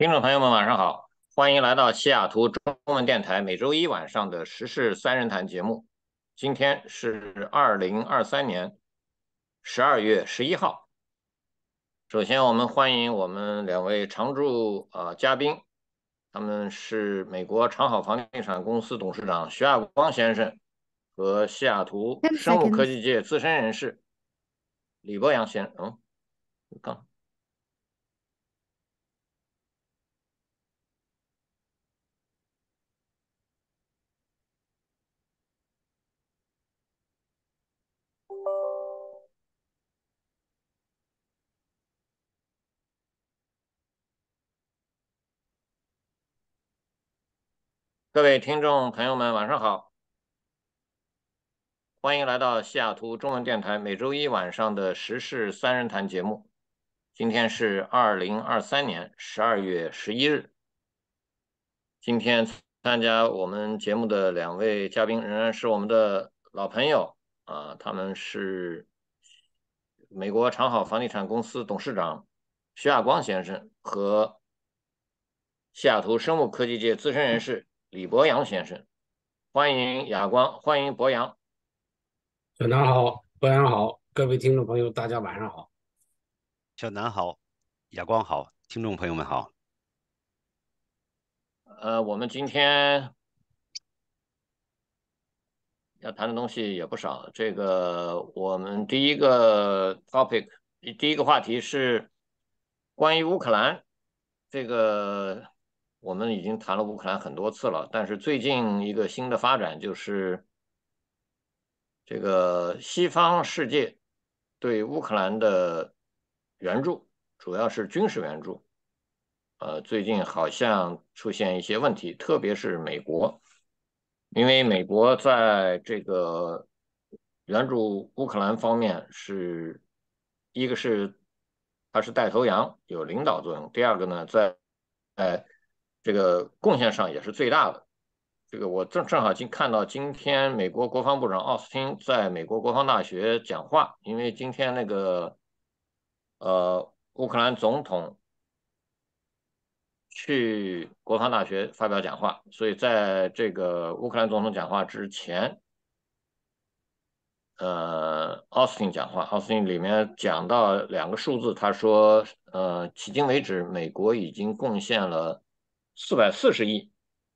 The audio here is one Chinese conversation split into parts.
听众朋友们，晚上好，欢迎来到西雅图中文电台每周一晚上的时事三人谈节目。今天是2023年12月11号。首先，我们欢迎我们两位常驻嘉宾，他们是美国长好房地产公司董事长徐亚光先生和西雅图 10 生物科 seconds. 技界资深人士李博洋先生。刚各位听众朋友们，晚上好。欢迎来到西雅图中文电台每周一晚上的时事三人谈节目。今天是2023年12月11日。今天参加我们节目的两位嘉宾仍然是我们的老朋友他们是美国长好房地产公司董事长徐亚光先生和西雅图生物科技界资深人士李博洋先生。欢迎亚光，欢迎博洋。 小南好，博洋好，各位听众朋友，大家晚上好。 小南好，亚光好，听众朋友们好。 我们今天要谈的东西也不少。这个我们第一个 topic，第一个话题是关于乌克兰。这个我们已经谈了乌克兰很多次了，但是最近一个新的发展就是这个西方世界对乌克兰的援助，主要是军事援助。最近好像出现一些问题，特别是美国。因为美国在这个援助乌克兰方面一个是它是带头羊，有领导作用；第二个呢，在这个贡献上也是最大的。这个我正好看到今天美国国防部长奥斯汀在美国国防大学讲话，因为今天那个乌克兰总统去国防大学发表讲话，所以在这个乌克兰总统讲话之前，奥斯汀讲话，奥斯汀里面讲到两个数字，他说，迄今为止，美国已经贡献了440亿，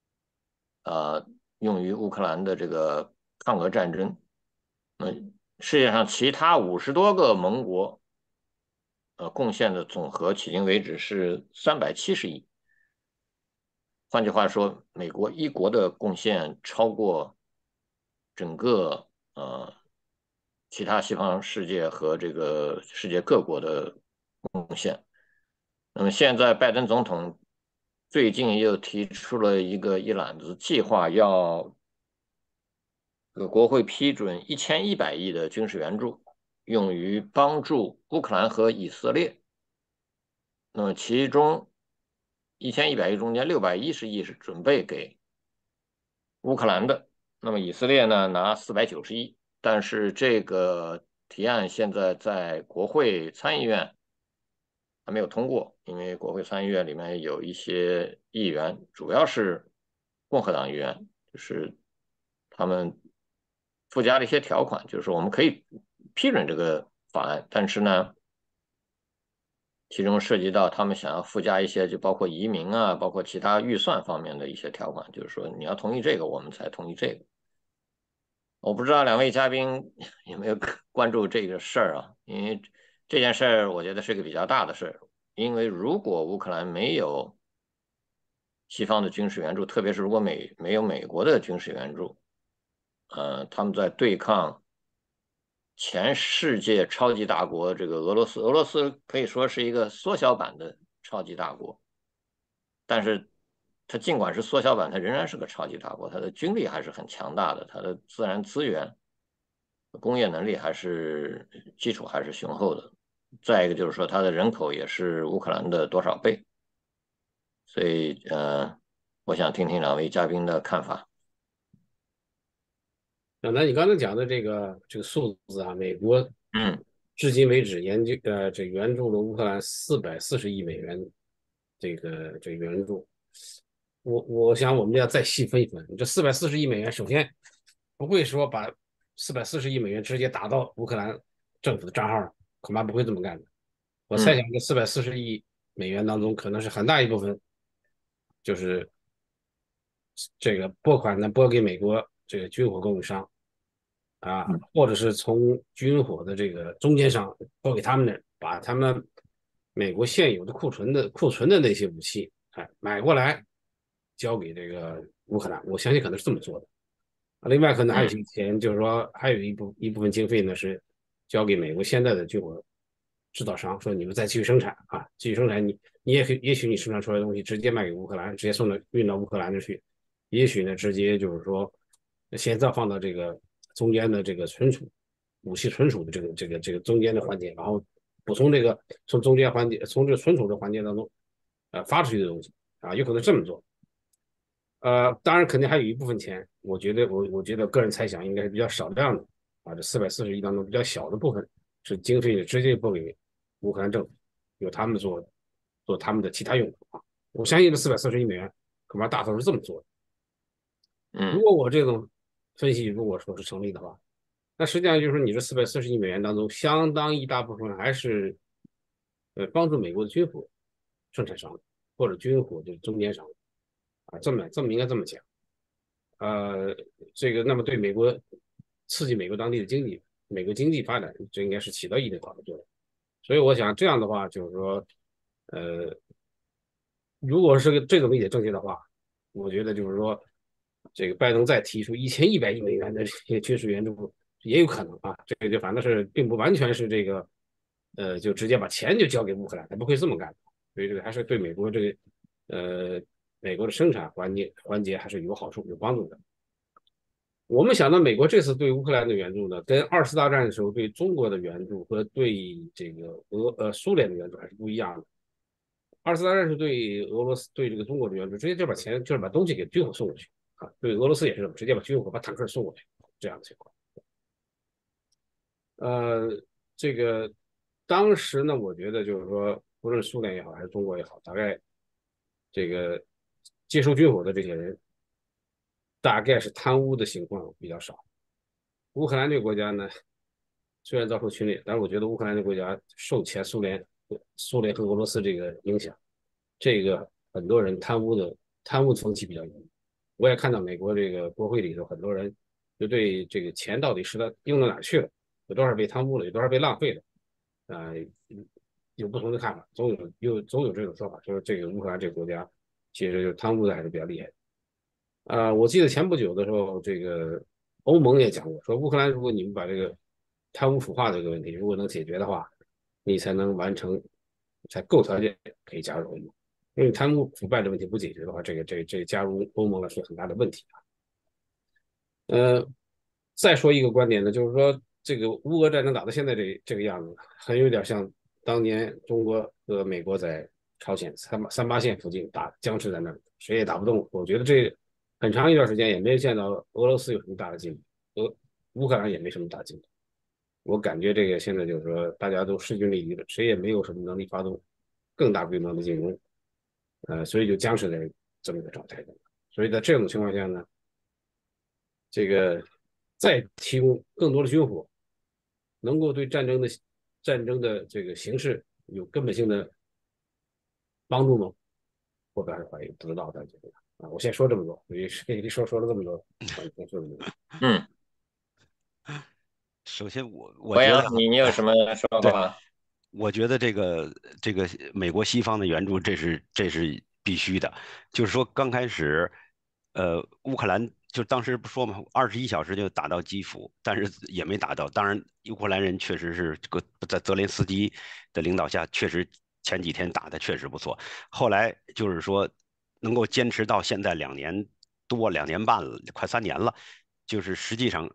用于乌克兰的这个抗俄战争。世界上其他50多个盟国，贡献的总和迄今为止是370亿。换句话说，美国一国的贡献超过整个其他西方世界和这个世界各国的贡献。那么现在拜登总统最近又提出了一揽子计划，要国会批准1100亿的军事援助，用于帮助乌克兰和以色列。那么其中1100亿中间610亿是准备给乌克兰的，那么以色列呢拿490亿，但是这个提案现在在国会参议院还没有通过，因为国会参议院里面有一些议员，主要是共和党议员，就是他们附加了一些条款，就是说我们可以批准这个法案，但是呢，其中涉及到他们想要附加一些，就包括移民啊，包括其他预算方面的一些条款，就是说你要同意这个，我们才同意这个。我不知道两位嘉宾有没有关注这个事儿啊？因为这件事儿我觉得是个比较大的事儿，因为如果乌克兰没有西方的军事援助，特别是如果没有美国的军事援助，他们在对抗全世界超级大国这个俄罗斯，俄罗斯可以说是一个缩小版的超级大国，但是它尽管是缩小版，它仍然是个超级大国，它的军力还是很强大的，它的自然资源、工业能力还是基础还是雄厚的。再一个就是说，它的人口也是乌克兰的多少倍，所以我想听听两位嘉宾的看法。 那你刚才讲的这个数字啊，美国嗯至今为止这援助了乌克兰440亿美元这个援助。我想我们要再细分一分，这440亿美元，首先不会说把440亿美元直接打到乌克兰政府的账号上，恐怕不会这么干的。我猜想这440亿美元当中，可能是很大一部分就是这个拨款呢拨给美国这个军火供应商啊，或者是从军火的这个中间商拨给他们的，把他们美国现有的库存的那些武器，买过来交给这个乌克兰。我相信可能是这么做的。另外可能还有一些钱，就是说还有一部分经费呢是交给美国现在的军火制造商，说你们再继续生产啊，继续生产你也许你生产出来的东西直接卖给乌克兰，直接运到乌克兰去，也许呢直接就是说先再放到这个中间的这个武器存储的这个中间的环节，然后补充这个从中间环节从这个存储的环节当中发出去的东西啊，有可能这么做。当然肯定还有一部分钱，我觉得个人猜想应该是比较少量的啊，这440亿当中比较小的部分是经费直接拨给乌克兰政府，由他们做他们的其他用途啊。我相信这440亿美元恐怕大头是这么做的。如果我这种分析如果说是成立的话，那实际上就是说你这440亿美元当中，相当一大部分还是帮助美国的军火生产商或者军火的中间商啊，这么应该这么讲。呃，这个那么对刺激美国当地的经济，美国经济发展，这应该是起到一定好的作用。所以我想这样的话，就是说，呃，如果是这个理解正确的话，我觉得就是说，这个拜登再提出1100亿美元的这些军事援助也有可能啊，这个就反正是并不完全是这个，就直接把钱就交给乌克兰，他不会这么干。所以这个还是对美国美国的生产环节还是有好处有帮助的。我们想到美国这次对乌克兰的援助呢，跟二次大战的时候对中国的援助和对这个苏联的援助还是不一样的。二次大战是对俄罗斯对这个中国的援助，直接就把钱就是把东西给军火送过去啊。对俄罗斯也是这么，直接把军火把坦克送过去这样的情况。呃，这个当时呢，我觉得就是说，不论苏联也好还是中国也好，大概这个接收军火的这些人，大概是贪污的情况比较少。乌克兰这个国家呢，虽然遭受侵略，但是我觉得乌克兰这个国家受前苏联和俄罗斯这个影响，这个很多人贪污风气比较严。我也看到美国这个国会里头很多人就对这个钱到底是用到哪去了，有多少被贪污了，有多少被浪费了，呃，有不同的看法，总有这种说法，说这个乌克兰这个国家其实就贪污的还是比较厉害的。我记得前不久的时候，这个欧盟也讲过，说乌克兰如果你们把这个贪污腐化这个问题如果能解决的话，你才能完成，才够条件可以加入欧盟。因为贪污腐败的问题不解决的话，这加入欧盟了是很大的问题啊。呃，再说一个观点呢，就是说这个乌俄战争打到现在这个样子，很有点像当年中国和美国在朝鲜三八线附近僵持在那儿，谁也打不动。我觉得这很长一段时间也没有见到俄罗斯有什么大的进步，乌克兰也没什么大进步。我感觉这个现在就是说大家都势均力敌了，谁也没有什么能力发动更大规模的进攻，所以就僵持在这么一个状态上。所以在这种情况下呢，这个再提供更多的军火，能够对战争的这个形势有根本性的帮助吗？我表示怀疑，不知道大家觉得啊。我先说这么多，说了这么多，先说这么多。 嗯， 首先我博洋， 觉得哈， 你有什么说对， 法？ 我觉得这个美国西方的援助，这是必须的。就是说，刚开始，乌克兰就当时不说嘛，21小时就打到基辅，但是也没打到。当然，乌克兰人确实是这个在泽连斯基的领导下，确实前几天打的确实不错。后来就是说，能够坚持到现在2年多、2年半了，快3年了，就是实际上，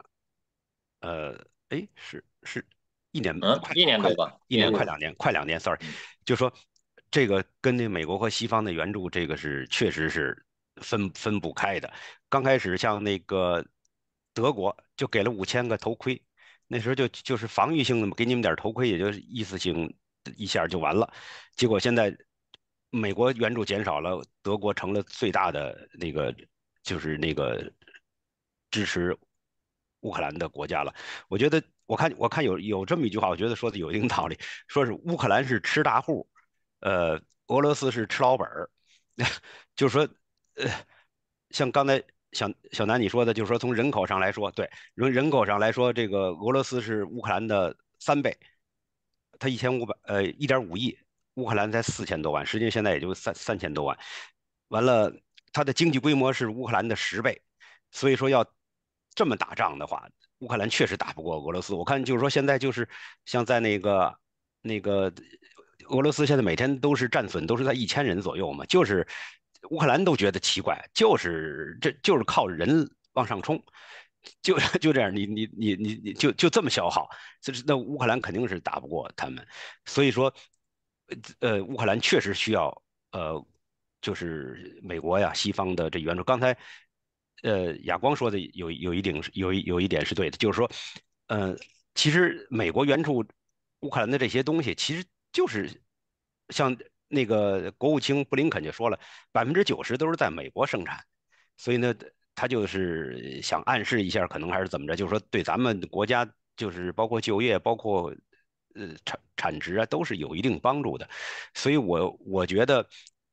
是一年快一年快多吧， 一年一年多。 快2年，sorry， 嗯就说这个跟那美国和西方的援助，这个是确实是分不开的。刚开始像那个德国就给了5000个头盔，那时候就是防御性的嘛，给你们点头盔，也就是意思性一下就完了。结果现在美国援助减少了，德国成了最大的那个就是那个支持乌克兰的国家了。我觉得我看有这么一句话，我觉得说的有一定道理，说是乌克兰是吃大户，俄罗斯是吃老本儿，就是说呃像刚才小南你说的，就是说从人口上来说，对，人口上来说，这个俄罗斯是乌克兰的3倍，它1.5亿，乌克兰才4000多万，实际上现在也就3000多万。完了，它的经济规模是乌克兰的10倍，所以说要这么打仗的话，乌克兰确实打不过俄罗斯。我看就是说现在就是像在那个俄罗斯现在每天都是战损都是在1000人左右嘛，就是乌克兰都觉得奇怪，就是靠人往上冲。就这样，你就这么消耗，那乌克兰肯定是打不过他们，所以说，乌克兰确实需要就是美国呀、西方的这援助。刚才亚光说的有一点是对的，就是说，呃，其实美国援助乌克兰的这些东西，其实就是像那个国务卿布林肯就说了，90%都是在美国生产。所以呢，他就是想暗示一下，可能还是怎么着，就是说对咱们国家，就是包括就业，包括产值啊，都是有一定帮助的。所以我觉得，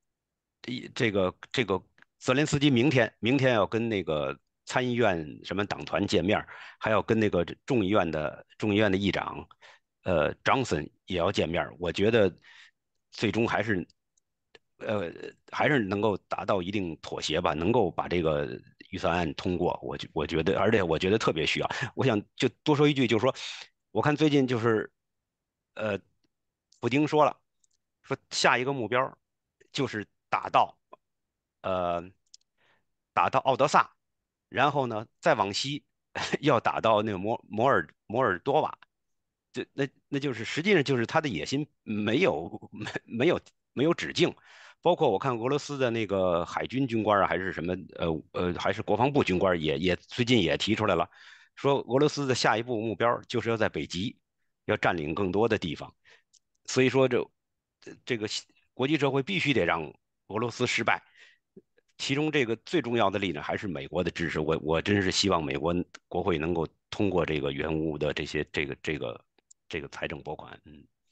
这个泽连斯基明天要跟那个参议院什么党团见面，还要跟那个众议院的议长Johnson 也要见面。我觉得最终呃还是能够达到一定妥协吧，能够把这个预算案通过。我觉得，而且我觉得特别需要。我想就多说一句，就是说，我看最近就是呃，普京说了，说下一个目标就是呃打到奥德萨，然后呢再往西要打到那个摩尔多瓦。那就是实际上就是他的野心没有止境，包括我看俄罗斯的那个海军军官啊，还是什么还是国防部军官也最近也提出来了，说俄罗斯的下一步目标就是要在北极要占领更多的地方，所以说这个国际社会必须得让俄罗斯失败。其中这个最重要的力量还是美国的支持，我真是希望美国国会能够通过这个援乌的这个财政拨款。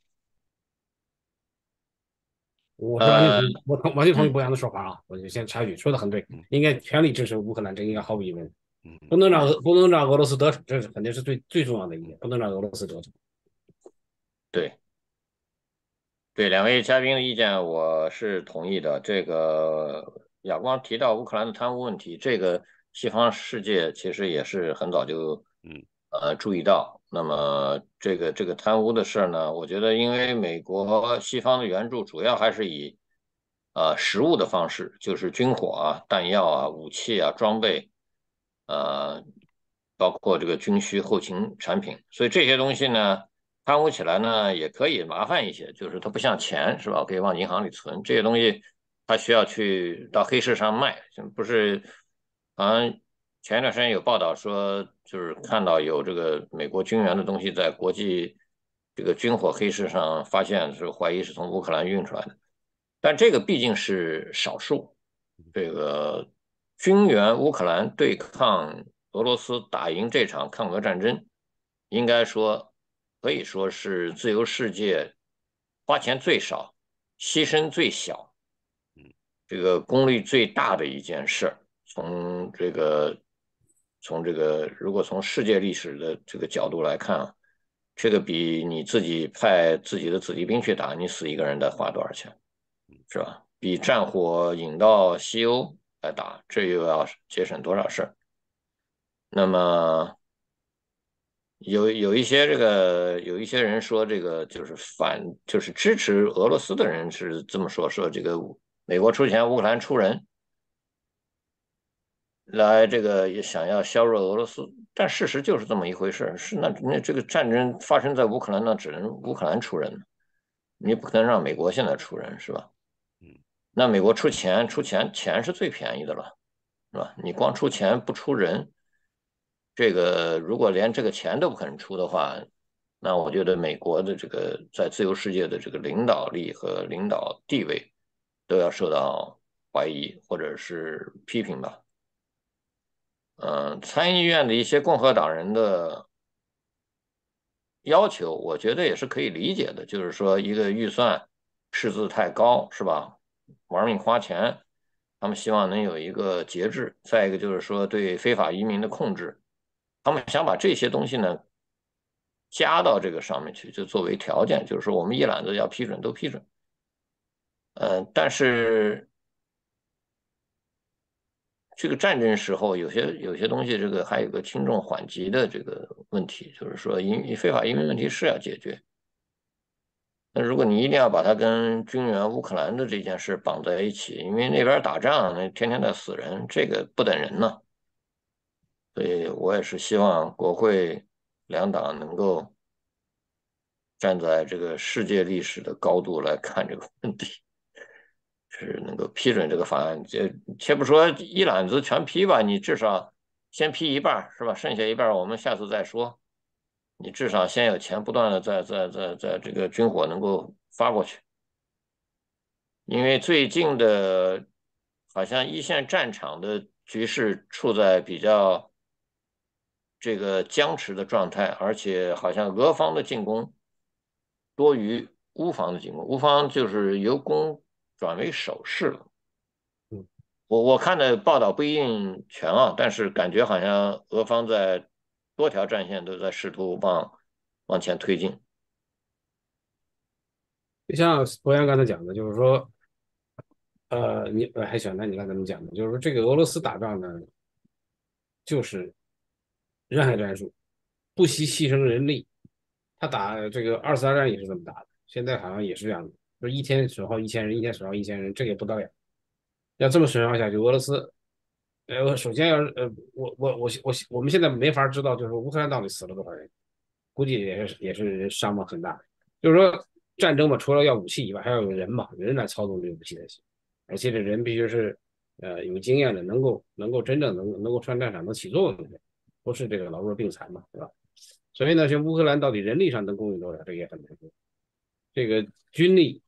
我是完全呃同意，完全同意嗯博洋的说法啊，我就先插一句，说的很对， 嗯应该全力支持乌克兰，这应该毫无疑问， 嗯不能让俄罗斯得逞，这是肯定是最重要的一点，不能让俄罗斯得逞。 对。对，两位嘉宾的意见我是同意的。这个亚光提到乌克兰的贪污问题，这个西方世界其实也是很早就嗯注意到。那么这个贪污的事儿呢，我觉得因为美国西方的援助主要还是以实物的方式，就是军火啊、弹药啊、武器啊、装备，呃，包括这个军需后勤产品，所以这些东西呢。贪污起来呢，也可以麻烦一些，就是它不像钱是吧？可以往银行里存，这些东西它需要去到黑市上卖，不是？好像前一段时间有报道说，就是看到有这个美国军援的东西在国际这个军火黑市上发现，是怀疑是从乌克兰运出来的，但这个毕竟是少数。这个军援乌克兰对抗俄罗斯打赢这场抗俄战争，应该说可以说是自由世界花钱最少、牺牲最小、这个功率最大的一件事。从这个如果从世界历史的这个角度来看啊，这个比你自己派自己的子弟兵去打，你死一个人得花多少钱，是吧？比战火引到西欧来打，这又要节省多少事儿？那么有一些人说这个就是就是支持俄罗斯的人是这么说这个美国出钱，乌克兰出人，来这个也想要削弱俄罗斯，但事实就是这么一回事是那这个战争发生在乌克兰，那只能乌克兰出人，你不可能让美国现在出人是吧？ 嗯那美国出钱，钱是最便宜的了，是吧？你光出钱不出人，这个如果连这个钱都不肯出的话，那我觉得美国的这个在自由世界的这个领导力和领导地位都要受到怀疑或者是批评吧。参议院的一些共和党人的要求，我觉得也是可以理解的，就是说一个预算赤字太高，是吧？玩命花钱，他们希望能有一个节制。再一个就是说对非法移民的控制，他们想把这些东西呢加到这个上面去，就作为条件，就是说我们一揽子要批准都批准。但是这个战争时候有些东西，这个还有个轻重缓急的这个问题，就是说非法移民问题是要解决。那如果你一定要把它跟军援乌克兰的这件事绑在一起，因为那边打仗，那天天在死人，这个不等人呢。所以我也是希望国会两党能够站在这个世界历史的高度来看这个问题，是能够批准这个法案。且不说一揽子全批吧，你至少先批一半，是吧？剩下一半我们下次再说。你至少先有钱不断的在这个军火能够发过去。因为最近的，好像一线战场的局势处在比较这个僵持的状态，而且好像俄方的进攻多于乌方的进攻，乌方就是由攻转为守势了。 嗯， 我看的报道不一定全啊，但是感觉好像俄方在多条战线都在试图往前推进。 就像博洋刚才讲的，就是说，还行，那你刚才怎么讲的？就是说，这个俄罗斯打仗呢，就是人海战术，不惜牺牲人力。他打这个二次大战也是这么打的，现在好像也是这样的，就是一天损耗1000人，一天损耗1000人，这个也不得了。要这么损耗下去，俄罗斯，首先要我们现在没法知道，就是说乌克兰到底死了多少人，估计也是人伤亡很大。就是说战争嘛，除了要武器以外，还要有人嘛，人来操纵这个武器才行，而且这人必须是有经验的，能够真正能够上战场能起作用的，不是这个老弱病残嘛，对吧？所以呢，像乌克兰到底人力上能供应多少，这个也很难说。这个军力，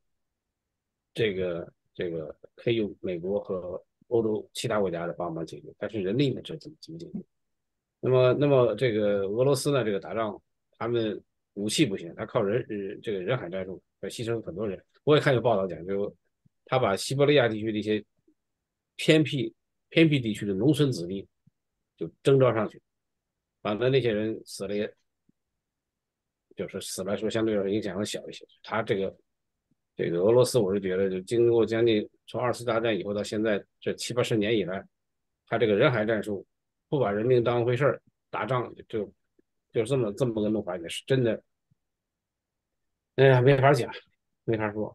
这个可以用美国和欧洲其他国家的帮忙解决，但是人力呢，这怎么解决？那么这个俄罗斯呢，这个打仗，他们武器不行，他靠这个人海战术，要牺牲很多人。我也看有报道讲，就他把西伯利亚地区的一些偏僻地区的农村子弟就征召上去，反正那些人死了也，就是死来说相对来说影响要小一些。他这个俄罗斯，我是觉得就经过将近从二次大战以后到现在这70、80年以来，他这个人海战术不把人命当回事儿，打仗就这么个弄法，也是真的，哎呀，没法讲，没法说。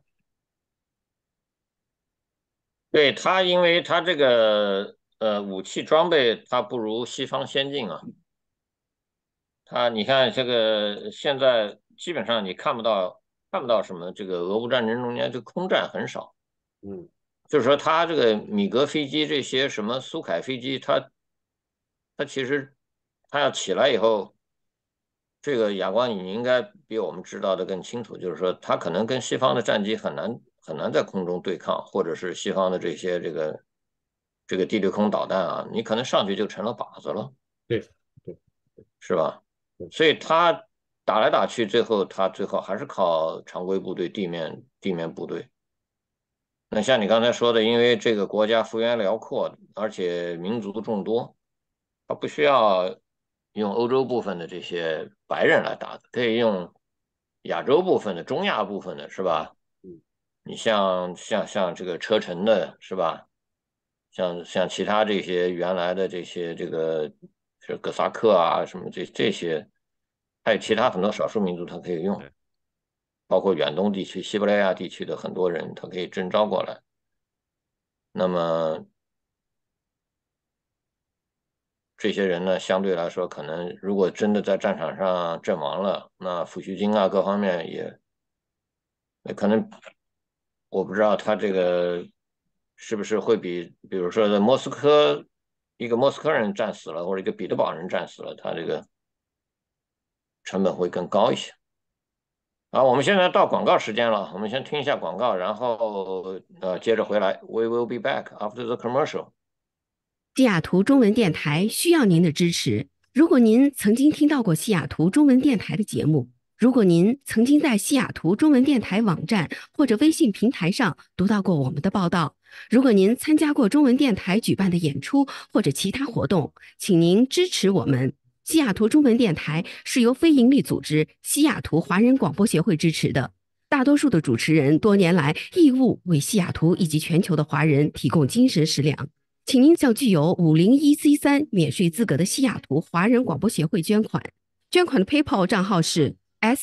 对他，因为他这个武器装备，它不如西方先进啊。你看这个现在基本上你看不到什么这个俄乌战争中间这个空战很少， 嗯， 就是说他这个米格飞机这些什么苏凯飞机，它其实它要起来以后，这个亚光你应该比我们知道的更清楚，就是说它可能跟西方的战机很难在空中对抗，或者是西方的这些这个地对空导弹啊，你可能上去就成了靶子了。 对对是吧？ 对， 所以他打来打去，最后还是靠常规部队、地面部队。那像你刚才说的，因为这个国家幅员辽阔，而且民族众多，他不需要用欧洲部分的这些白人来打的，可以用亚洲部分的、中亚部分的，是吧？ 嗯， 你像这个车臣的，是吧？像其他这些原来的这些是哥萨克啊什么这些，还有其他很多少数民族，它可以用， 对， 包括远东地区、西伯利亚地区的很多人，他可以征召过来。那么这些人呢，相对来说，可能如果真的在战场上阵亡了，那抚恤金啊各方面也可能，我不知道他这个是不是会比如说在莫斯科一个莫斯科人战死了，或者一个彼得堡人战死了，他这个成本会更高一些。 好，我们现在到广告时间了，我们先听一下广告，然后接着回来。We will be back after the commercial。 西雅图中文电台需要您的支持。如果您曾经听到过西雅图中文电台的节目，如果您曾经在西雅图中文电台网站或者微信平台上读到过我们的报道，如果您参加过中文电台举办的演出或者其他活动，请您支持我们。西雅图中文电台是由非营利组织西雅图华人广播协会支持的。大多数的主持人多年来义务为西雅图以及全球的华人提供精神食粮。请您向具有501C3免税资格的西雅图华人广播协会捐款。捐款的 PayPal 账号是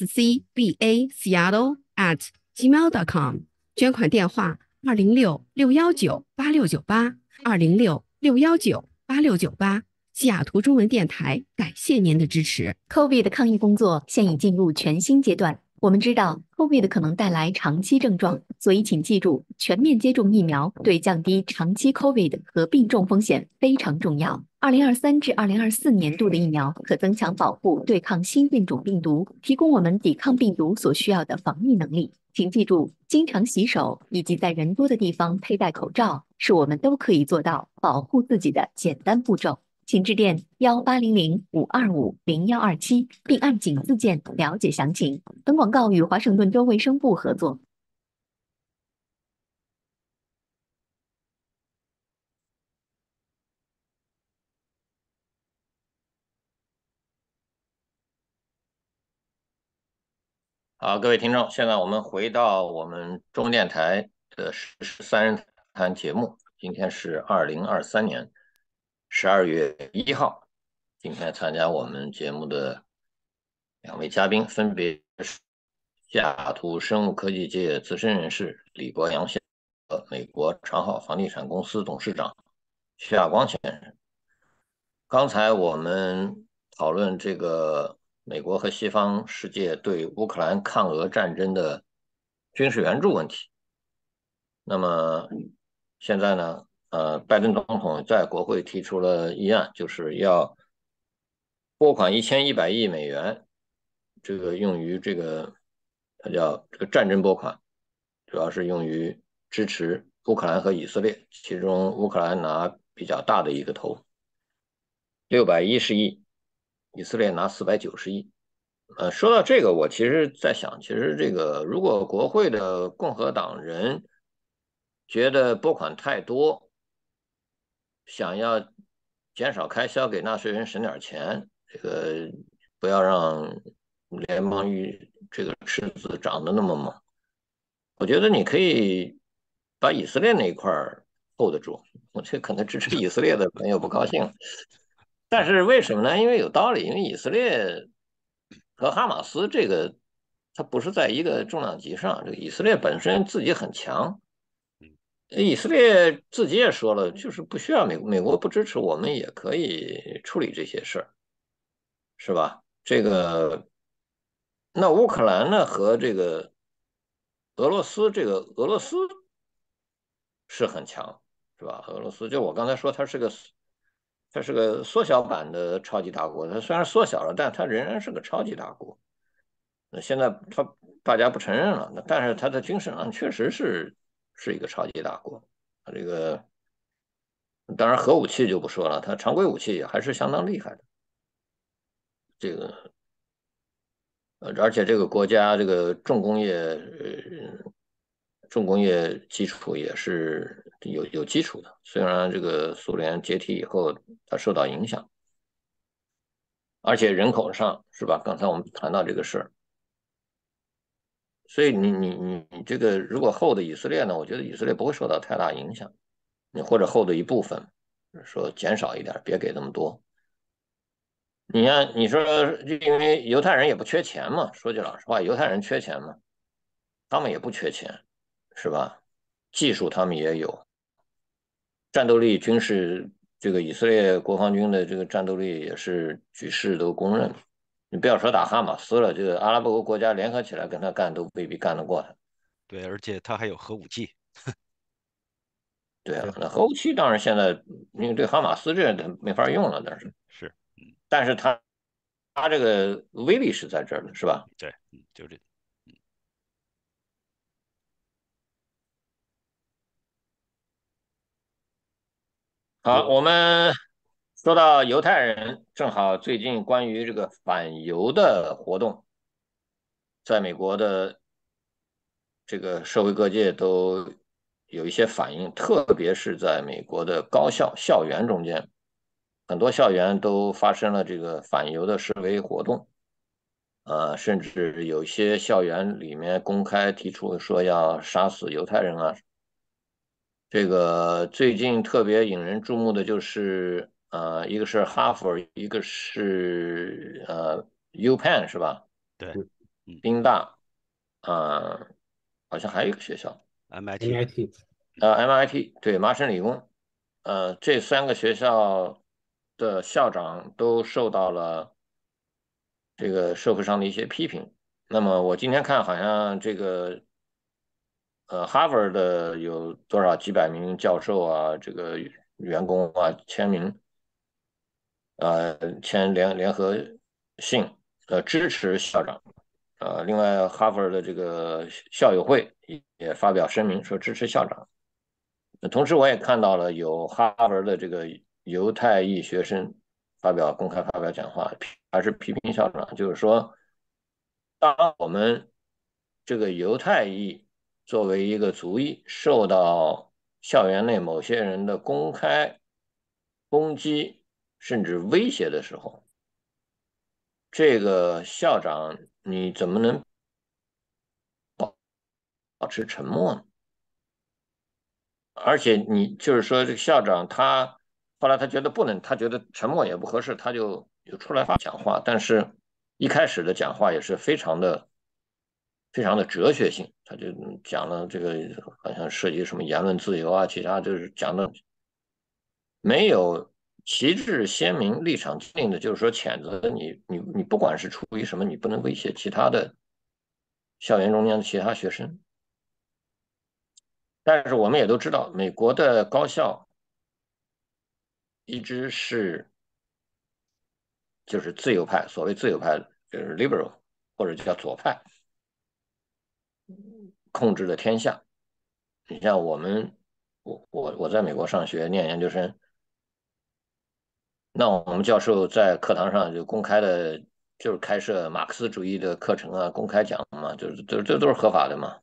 scbaseattle@gmail.com。捐款电话206-619-8698 206-619-8698。西雅图中文电台感谢您的支持。 COVID 的抗疫工作现已进入全新阶段。我们知道 COVID 可能带来长期症状，所以请记住，全面接种疫苗对降低长期 COVID 和病重风险非常重要。2023至2024年度的疫苗可增强保护，对抗新变种病毒，提供我们抵抗病毒所需要的防御能力。请记住，经常洗手以及在人多的地方佩戴口罩，是我们都可以做到保护自己的简单步骤。请致电1800-525-0127，并按井字键了解详情。本广告与华盛顿州卫生部合作。 好，各位听众，现在我们回到我们中文电台的三人谈节目。今天是2023年12月1号。今天参加我们节目的两位嘉宾分别是西雅图生物科技界资深人士李国阳先生和美国长好房地产公司董事长徐亚光先生。刚才我们讨论这个美国和西方世界对乌克兰抗俄战争的军事援助问题。那么现在呢，拜登总统在国会提出了议案，就是要拨款1100亿美元，这个用于这个，它叫这个战争拨款，主要是用于支持乌克兰和以色列，其中乌克兰拿比较大的一个头，610亿，以色列拿490亿。说到这个，我其实在想，其实这个如果国会的共和党人觉得拨款太多，想要减少开销，给纳税人省点钱，这个不要让联邦这个赤字涨得那么猛，我觉得你可以把以色列那一块 hold 住。我这可能支持以色列的朋友不高兴，但是为什么呢？因为有道理，因为以色列和哈马斯这个它不是在一个重量级上，这个以色列本身自己很强。以色列自己也说了，就是不需要美国不支持，我们也可以处理这些事儿，是吧？这个，那乌克兰呢和这个俄罗斯，这个俄罗斯是很强，是吧？俄罗斯就我刚才说，它是个缩小版的超级大国，它虽然缩小了，但它仍然是个超级大国。那现在大家不承认了，但是它的军事上确实是一个超级大国。它这个当然核武器就不说了，它常规武器也还是相当厉害的。这个而且这个国家这个重工业基础也是有基础的，虽然这个苏联解体以后它受到影响，而且人口上是吧？刚才我们谈到这个事儿。所以你这个如果后的以色列呢，我觉得以色列不会受到太大影响，你或者后的一部分说减少一点，别给那么多。你看，你说因为犹太人也不缺钱嘛，说句老实话，犹太人缺钱吗？他们也不缺钱，是吧？技术他们也有，战斗力、军事，这个以色列国防军的这个战斗力也是举世都公认的。你不要说打哈马斯了，这个阿拉伯国家联合起来跟他干都未必干得过他。 对，而且他还有核武器。 对啊，那核武器当然现在因为对哈马斯这没法用了，但是他这个威力是在这儿的，是吧？ 对，就这。 好，我们说到犹太人，正好最近关于这个反犹的活动，在美国的这个社会各界都有一些反应，特别是在美国的高校校园中间，很多校园都发生了这个反犹的示威活动，甚至有些校园里面公开提出说要杀死犹太人啊。这个最近特别引人注目的就是，一个是哈佛，一个是UPenn 是吧？ 对，嗯宾大，呃，好像还有一个学校， ，MIT， ，MIT， MIT，对，麻省理工，这三个学校的校长都受到了这个社会上的一些批评。那么我今天看好像这个哈佛的有多少几百名教授啊，这个员工啊签名，签联合信，支持校长。另外哈佛的这个校友会也发表声明说支持校长。同时，我也看到了有哈佛的这个犹太裔学生公开发表讲话，还是批评校长，就是说，当我们这个犹太裔作为一个族裔受到校园内某些人的公开攻击甚至威胁的时候，这个校长你怎么能保持沉默呢？而且你就是说，这个校长他后来他觉得不能，他觉得沉默也不合适，他就出来讲话。但是一开始的讲话也是非常的哲学性，他就讲了这个好像涉及什么言论自由啊，其他就是讲的没有旗帜鲜明、立场坚定的，就是说谴责你不管是出于什么，你不能威胁其他的校园中间的其他学生。但是我们也都知道，美国的高校一直是就是自由派，所谓自由派就是 liberal 或者叫左派控制的天下。你像我在美国上学念研究生，那我们教授在课堂上就公开的，就是开设马克思主义的课程啊，公开讲嘛，就是这都是合法的嘛，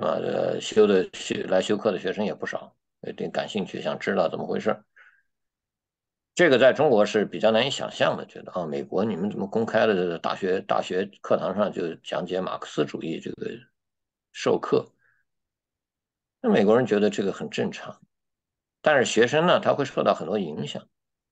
来修课的学生也不少，有点感兴趣，想知道怎么回事。这个在中国是比较难以想象的，觉得啊，美国你们怎么公开的大学课堂上就讲解马克思主义这个授课？那美国人觉得这个很正常，但是学生呢，他会受到很多影响。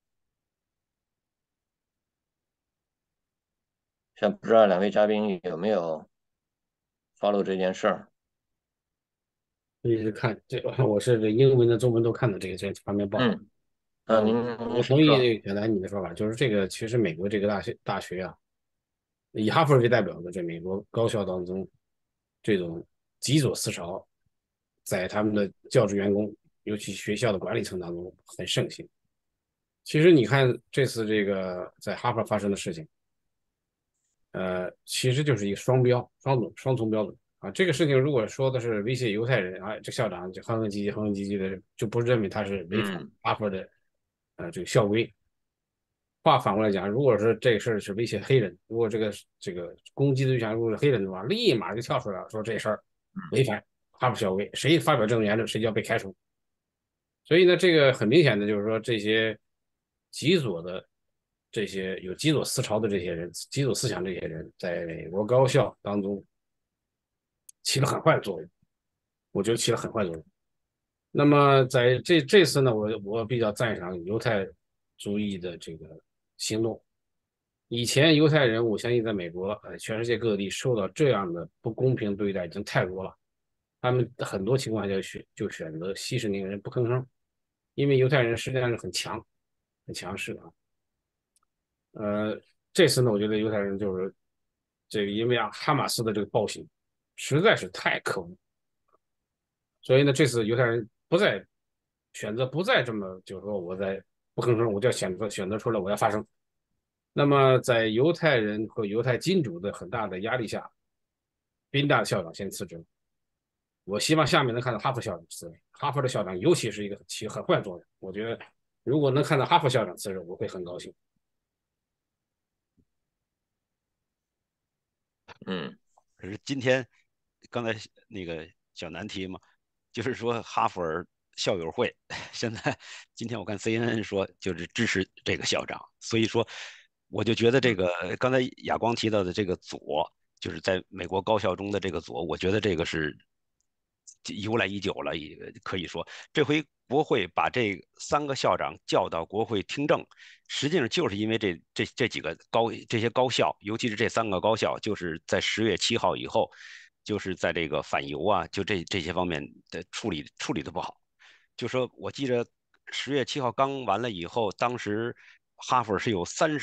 像不知道两位嘉宾有没有 follow 这件事儿？ 一直看这，我是这英文的、中文都看的这方面报道。 嗯，您我同意说说。 原来你的说法，就是这个其实美国这个大学啊，以哈佛为代表的这美国高校当中，这种极左思潮，在他们的教职员工，尤其学校的管理层当中很盛行。其实你看这次这个在哈佛发生的事情，其实就是一个双重标准啊。这个事情如果说的是威胁犹太人啊，这校长就哼哼唧唧的，就不认为他是违反嗯哈佛的这个校规。话反过来讲，如果是这个事儿是威胁黑人，如果这个攻击的对象如果是黑人的话，立马就跳出来了，说这事儿违反哈佛校规，谁发表这种言论，谁就要被开除。所以呢，这个很明显的就是说，这些极左的、这些有极左思潮的这些人、极左思想这些人，在美国高校当中起了很坏的作用，我觉得起了很坏的作用。那么在这次呢，我比较赞赏犹太主义的这个行动。以前犹太人，我相信在美国，全世界各地受到这样的不公平对待已经太多了。他们很多情况下选择息事宁人，不吭声，因为犹太人实际上是很强、很强势的啊。这次呢，我觉得犹太人就是这个，因为哈马斯的这个暴行实在是太可恶，所以呢，这次犹太人选择不再这么，就是说我在不吭声，我就要选择出来，我要发声。那么在犹太人和犹太金主的很大的压力下，宾大的校长先辞职。我希望下面能看到哈佛校长辞职。哈佛的校长尤其是一个起很坏作用，我觉得如果能看到哈佛校长辞职，我会很高兴。 嗯可是今天刚才那个小难题嘛，就是说哈佛尔校友会现在今天我看 CNN 说就是支持这个校长，所以说我就觉得这嗯个刚才亚光提到的这个左，就是在美国高校中的这个左，我觉得这个是由来已久了，也可以说这回国会把这3个校长叫到国会听证，实际上就是因为这几个这些高校，尤其是这3个高校，就是在10月7号以后，就是在这个反犹啊，就这些方面的处理的不好。就说我记着10月7号刚完了以后，当时哈佛是有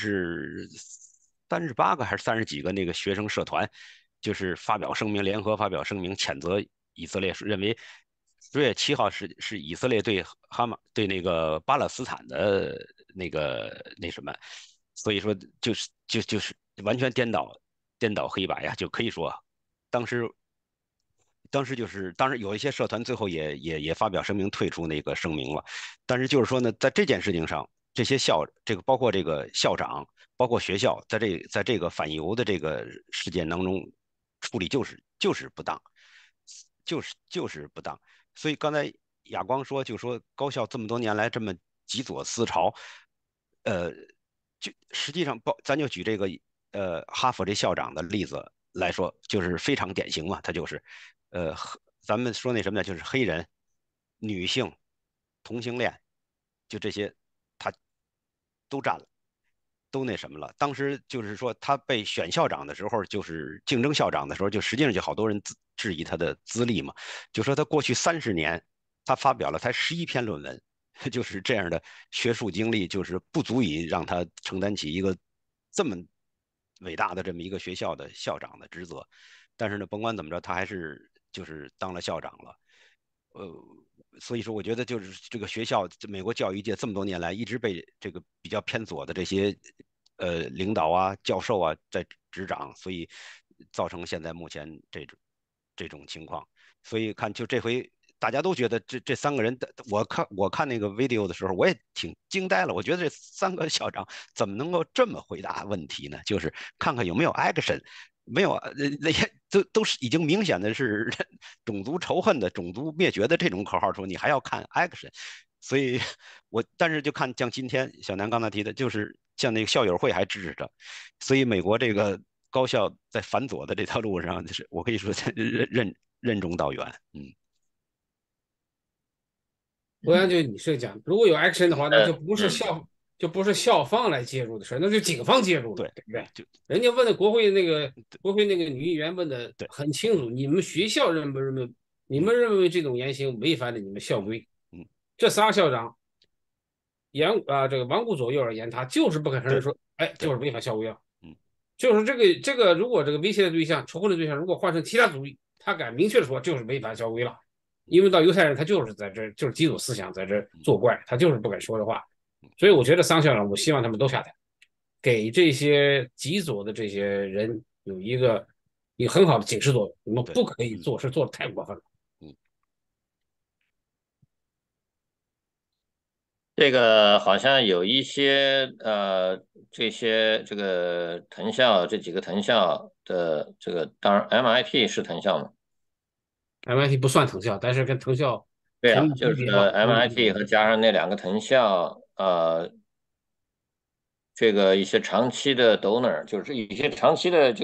38个还是30几个那个学生社团，就是发表声明，联合发表声明谴责以色列，认为10月7号是以色列对那个巴勒斯坦的那什么，所以说就是完全颠倒黑白呀，就可以说当时。当时有一些社团最后也发表声明退出那个声明了，但是就是说呢，在这件事情上，这个包括这个校长，包括学校，在这个反犹的这个事件当中处理就是不当，就是不当。所以刚才亚光说，就说高校这么多年来这么极左思潮，呃，就实际上咱就举这个哈佛这校长的例子来说，就是非常典型嘛，他就是呃咱们说那什么呢，就是黑人、女性、同性恋，就这些他都占了。都那什么了。当时就是说他被选校长的时候，就是竞争校长的时候，就实际上就好多人质疑他的资历嘛，就说他过去30年，他发表了才11篇论文，就是这样的学术经历，就是不足以让他承担起一个这么伟大的这么一个学校的校长的职责。但是呢，甭管怎么着，他还是就是当了校长了。呃，所以说我觉得就是这个学校，美国教育界这么多年来一直被这个比较偏左的这些领导啊、教授啊在执掌，所以造成现在目前这种情况。所以看就这回大家都觉得这3个人的，我看那个 video 的时候，我也挺惊呆了。我觉得这3个校长怎么能够这么回答问题呢？就是看看有没有 action，没有那些都是已经明显的是种族仇恨的、种族灭绝的这种口号时候，你还要看 action，所以但是就看像今天小南刚才提的，就是像那个校友会还支持着，所以美国这个高校在反左的这条路上，就是我可以说任重道远。 我想就你是讲，如果有 action 的话，那就不是嗯校方来介入的事那是警方介入的， 对， 对不对？ 就人家问的国会那个女议员问的对， 很清楚，你们学校认不认为，你们认为这种言行违反了你们校规？ 嗯， 这仨校长这个顽固左右而言他，就是不肯承认对说，哎，就对， 是违反校规啊。 嗯就是这个，如果这个威胁的对象、仇恨的对象，如果换成其他族裔，他敢明确的说就是违反校规了。因为到犹太人，他就是在这就是极左思想在这作怪，他就是不敢说的话。所以我觉得桑校长，我希望他们都下台，给这些极左的这些人有一个很好的警示作用。你们对， 不可以做事做的太过分了。 嗯这个好像有一些这个藤校这几个藤校的这个，当然 MIT 是藤校嘛？ MIT 不算藤校，但是跟藤校对啊， 同一就是级别吧，同一级 MIT 别。 和加上那2个藤校，这个一些长期的 donor，就是一些长期的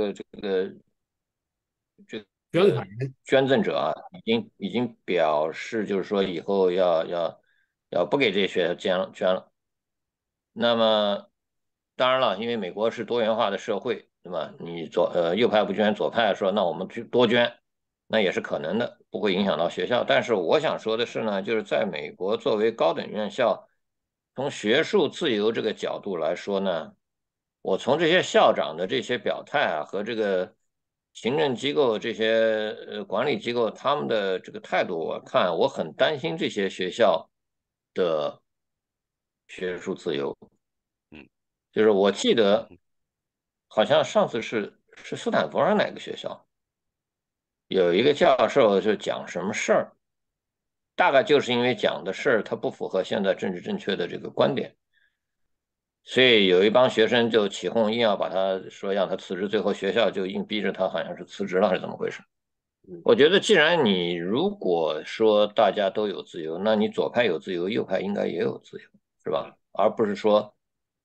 捐款人捐赠者啊，已经表示，就是说以后要不给这些学校捐了。那么当然了，因为美国是多元化的社会，对吧？你右派不捐，左派说那我们去多捐，那也是可能的，不会影响到学校。但是我想说的是呢，就是在美国作为高等院校，从学术自由这个角度来说呢，我从这些校长的这些表态啊和这个行政机构这些管理机构他们的这个态度，我看我很担心这些学校的学术自由。 嗯就是我记得嗯好像上次是斯坦福还是哪个学校，有一个教授就讲什么事儿， 大概就是因为讲的事儿它不符合现在政治正确的这个观点，所以有一帮学生就起哄，硬要把他说让他辞职，最后学校就硬逼着他好像是辞职了还是怎么回事？我觉得既然你如果说大家都有自由，那你左派有自由，右派应该也有自由，是吧？而不是说，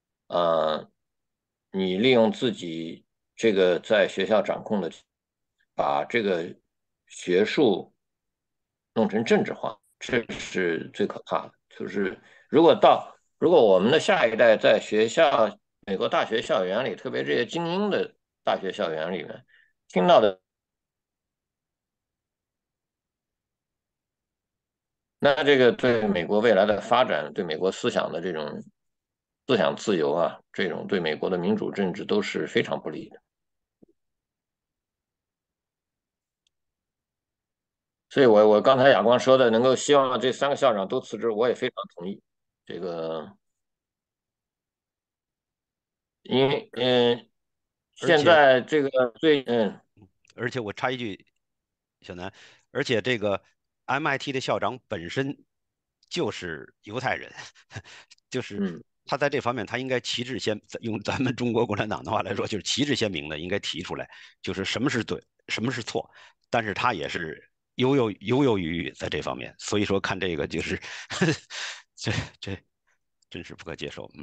你利用自己这个在学校掌控的，把这个学术弄成政治化，这是最可怕的。就是如果我们的下一代在学校，美国大学校园里，特别这些精英的大学校园里面听到的，那这个对美国未来的发展，对美国思想的这种思想自由啊，这种对美国的民主政治都是非常不利的。所以我刚才亚光说的，能够希望这3个校长都辞职，我也非常同意。这个，因为现而且在这个而且我插一句，小南，而且这个 MIT 的校长本身就是犹太人，就是嗯他在这方面他应该旗帜鲜，用咱们中国共产党的话来说，就是旗帜鲜明的应该提出来，就是什么是对，什么是错，但是他也是犹豫豫在这方面，所以说看这个就是这这真是不可接受，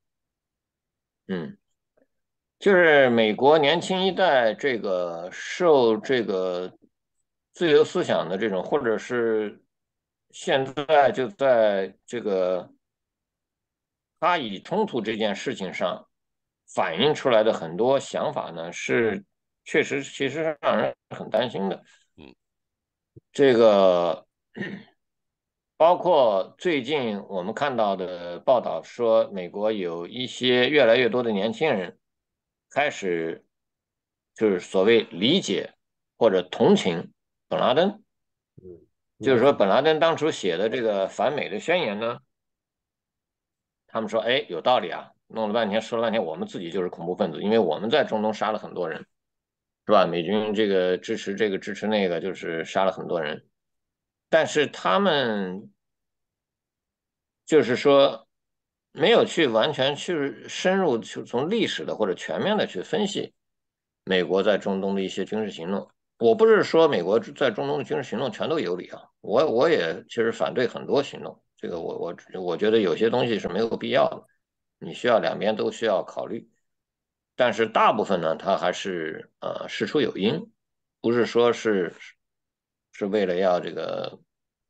嗯。就是美国年轻一代这个受这个自由思想的这种，或者是现在就在这个巴以冲突这件事情上反映出来的很多想法呢，是确实其实让人很担心的。 嗯这个包括最近我们看到的报道说，美国有一些越来越多的年轻人开始就是所谓理解或者同情本拉登， 嗯，应就是说该是本拉登当初写的这个反美的宣言呢，他们说，哎，有道理啊，弄了半天说了半天，我们自己就是恐怖分子，因为我们在中东杀了很多人，是吧？美军这个支持这个支持那个，就是杀了很多人，但是他们就是说没有去完全去深入去从历史的或者全面的去分析美国在中东的一些军事行动。我不是说美国在中东的军事行动全都有理啊，我也其实反对很多行动，这个我觉得有些东西是没有必要的，你需要两边都需要考虑，但是大部分呢，它还是事出有因，不是说是为了要这个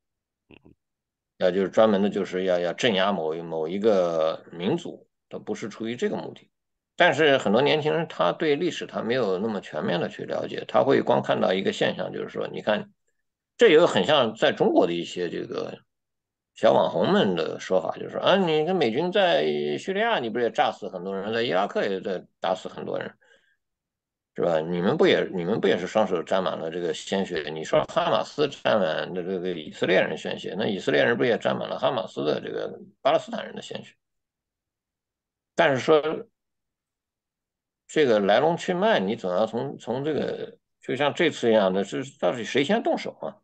就是专门的，就是要镇压某一个民族，它不是出于这个目的。但是很多年轻人他对历史他没有那么全面的去了解，他会光看到一个现象，就是说，你看，这有很像在中国的一些这个小网红们的说法，就是说啊，你跟美军在叙利亚，你不是也炸死很多人，在伊拉克也在打死很多人，是吧？你们不也是双手沾满了这个鲜血？你说哈马斯沾满的这个以色列人鲜血，那以色列人不也沾满了哈马斯的这个巴勒斯坦人的鲜血？但是说这个来龙去脉，你总要从这个，就像这次一样的，是到底谁先动手啊？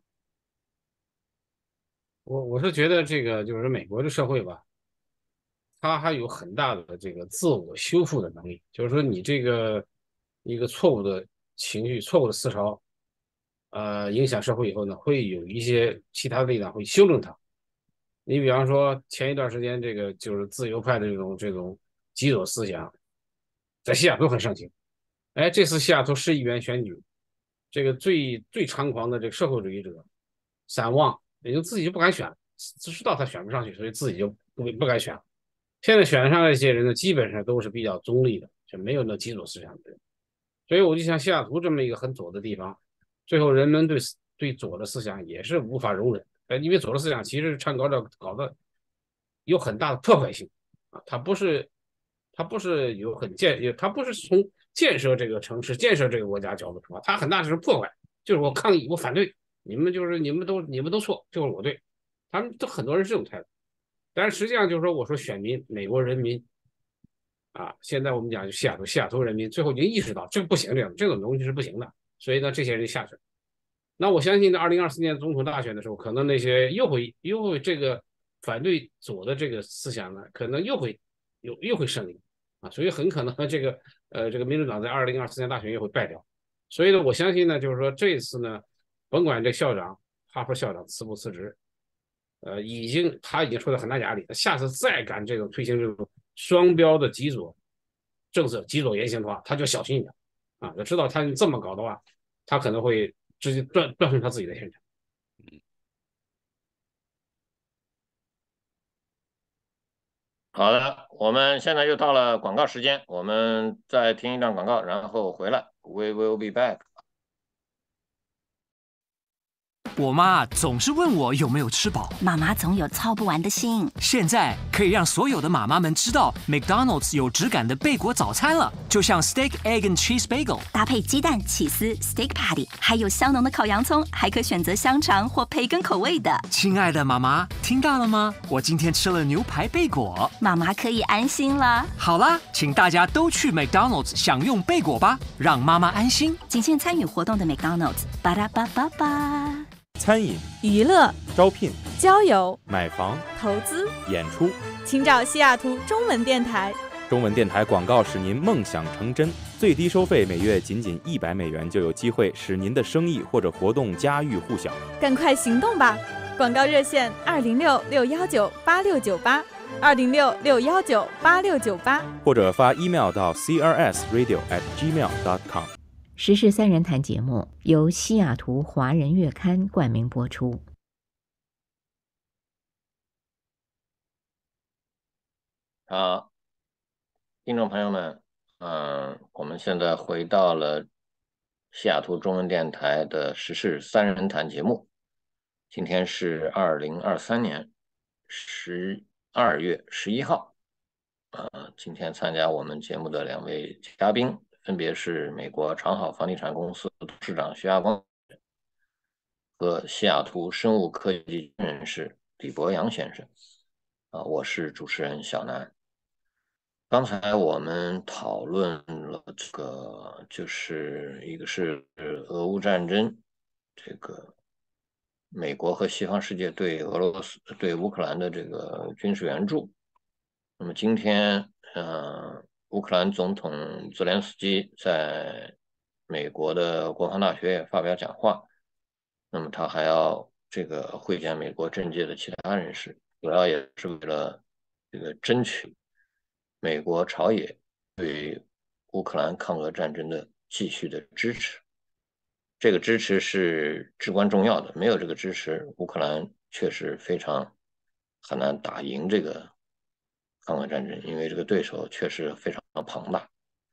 我是觉得这个就是美国的社会吧，它还有很大的这个自我修复的能力，就是说你这个一个错误的情绪、错误的思潮，影响社会以后呢，会有一些其他的力量会修正它。你比方说前一段时间这个就是自由派的这种极左思想，在西雅图很盛行。哎，这次西雅图市议员选举，这个最猖狂的这个社会主义者散望，也就自己就不敢选，知道他选不上去，所以自己就不敢选。现在选上的这些人呢，基本上都是比较中立的，就没有那极左思想的人。所以我就像西雅图这么一个很左的地方，最后人们对左的思想也是无法容忍。因为左的思想其实是倡搞的有很大的破坏性啊，它不是有很它不是从建设这个城市、建设这个国家角度出发，它很大是破坏，就是我抗议，我反对，你们都错，就是我对，他们都很多人是这种态度。但是实际上就是说，我说选民，美国人民啊，现在我们讲西雅图人民最后已经意识到这个不行，这种东西是不行的，所以呢，这些人下去了。 那我相信在2024年总统大选的时候，可能那些又会这个反对左的这个思想呢，可能又会胜利啊，所以很可能这个民主党在2024年大选又会败掉。所以呢，我相信呢，就是说这一次呢，甭管这校长哈佛校长辞不辞职，他已经受到很大压力，他下次再敢这种推行这种双标的极左政策、极左言行的话，他就小心一点啊，要知道他这么搞的话，他可能会直接断送他自己的前程。 好的，我们现在又到了广告时间，我们再听一段广告，然后回来。We will be back。 我妈总是问我有没有吃饱， 妈妈总有操不完的心。 现在可以让所有的妈妈们知道 McDonald's 有质感的贝果早餐了，就像 Steak Egg and Cheese Bagel， 搭配鸡蛋、起司、Steak Patty， 还有香浓的烤洋葱，还可选择香肠或培根口味的。 亲爱的妈妈，听到了吗？我今天吃了牛排贝果， 妈妈可以安心了。 好啦，请大家都去 McDonald's 享用贝果吧，让妈妈安心。 仅限参与活动的 McDonald's， 巴拉巴巴巴。 餐饮、 娱乐、 招聘、 交友、 买房、 投资、 演出， 请找西雅图中文电台。 中文电台广告使您梦想成真，最低收费每月仅$100，就有机会使您的生意或者活动家喻户晓。 赶快行动吧！广告热线206-619-8698，206-619-8698， 或者发 email 到 crsradio@gmail.com。 时事三人谈节目由西雅图华人月刊冠名播出。 好，听众朋友们，我们现在回到了西雅图中文电台的时事三人谈节目。今天是2023年12月11号。今天参加我们节目的两位嘉宾，分别是美国长好房地产公司董事长徐亚光和西雅图生物科技人士李博洋先生。我是主持人小南。刚才我们讨论了这个，就是一个是俄乌战争，这个美国和西方世界对乌克兰的这个军事援助。那么今天，乌克兰总统泽连斯基在美国的国防大学也发表讲话，那么他还要这个会见美国政界的其他人士，主要也是为了这个争取美国朝野对乌克兰抗俄战争的继续的支持。这个支持是至关重要的，没有这个支持，乌克兰确实很难打赢这个抗俄战争，因为这个对手确实非常庞大。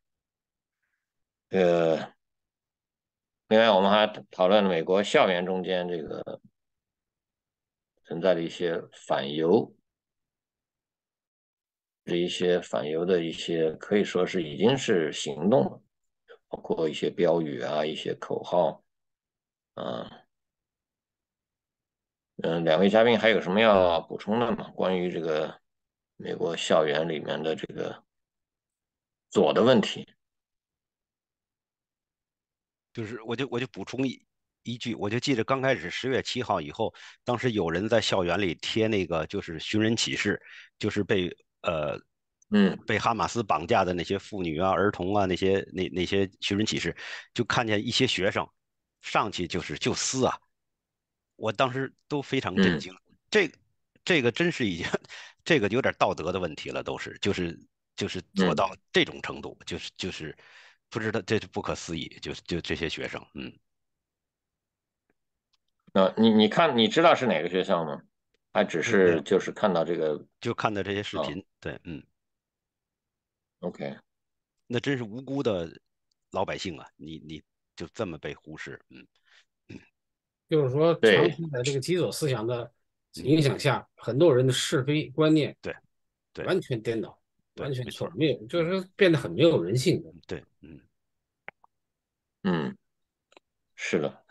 另外我们还讨论了美国校园中间这个存在的一些反犹的一些可以说是已经是行动了，包括一些标语啊，一些口号。两位嘉宾还有什么要补充的吗？关于这个美国校园里面的这个左的问题？ 就是我就补充一句，我就记得刚开始10月7号以后，当时有人在校园里贴那个就是寻人启事，就是被哈马斯绑架的那些妇女啊、儿童啊，那些寻人启事，就看见一些学生上去就撕啊，我当时都非常震惊。这个真是已经这个有点道德的问题了，就是做到这种程度，就是不知道，这是不可思议，就这些学生， 你知道是哪个学校吗？还只是就是看到这个， 就看到这些视频，对 ，OK， 那真是无辜的老百姓啊，你就这么被忽视， 就是说，长期在这个极左思想的影响下，很多人的是非观念对完全颠倒，完全错，没有，就是变得很没有人性的。 对， 是的。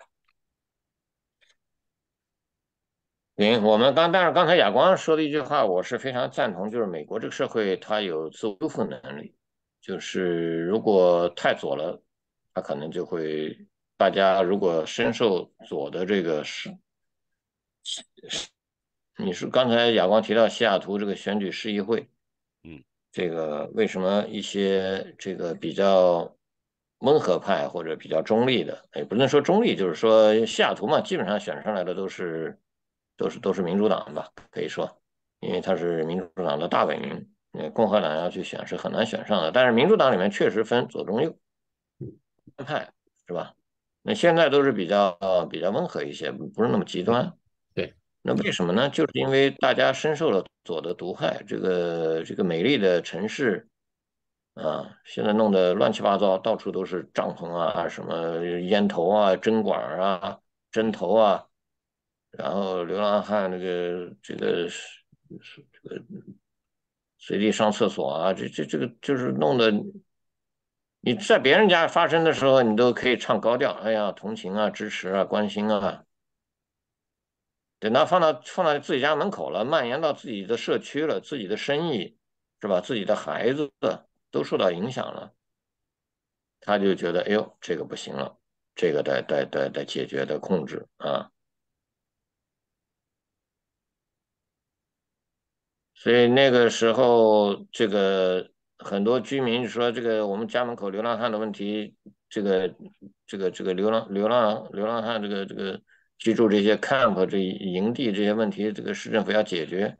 行，但是刚才亚光说的一句话，我是非常赞同，就是美国这个社会它有自我修复能力，就是如果太左了，它可能就会大家如果深受左的这个你是刚才亚光提到西雅图这个选举市议会，这个为什么一些这个比较温和派或者比较中立的，也不能说中立，就是说西雅图嘛，基本上选上来的都是民主党吧，可以说，因为他是民主党的大本营，共和党要去选是很难选上的。但是民主党里面确实分左中右派，是吧？那现在都是比较温和一些，不是那么极端。 对， 那为什么呢？就是因为大家深受了左的毒害，这个美丽的城市啊，现在弄得乱七八糟，到处都是帐篷啊，什么烟头啊、针管啊、针头啊，然后流浪汉这个随地上厕所啊，这个就是弄得你在别人家发生的时候，你都可以唱高调，哎呀，同情啊、支持啊、关心啊。等到放到自己家门口了，蔓延到自己的社区了，自己的生意是吧？自己的孩子都受到影响了，他就觉得哎呦，这个不行了，这个得解决得控制啊。所以那个时候，这个很多居民说，这个我们家门口流浪汉的问题，这个流浪汉这个居住这些 camp 这营地这些问题，这个市政府要解决。